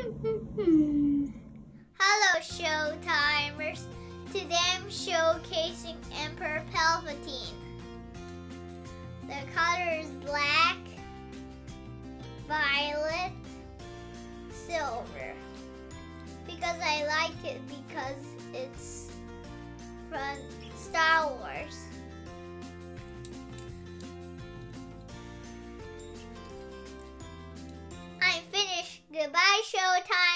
Hello, Showtimers! Today I'm showcasing Emperor Palpatine. The color is black, violet, silver. Because I like it because it's from Star Wars. I'm finished. Goodbye, Showtime.